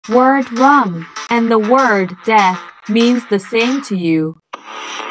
word wrong, and the word death means the same to you.